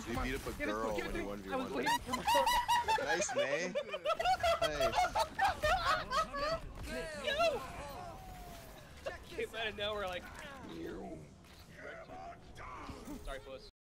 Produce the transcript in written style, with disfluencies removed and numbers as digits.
So you beat up a girl when you 1v1. I was waiting for my Nice, man. Nice. Came out of nowhere like. Sorry, puss.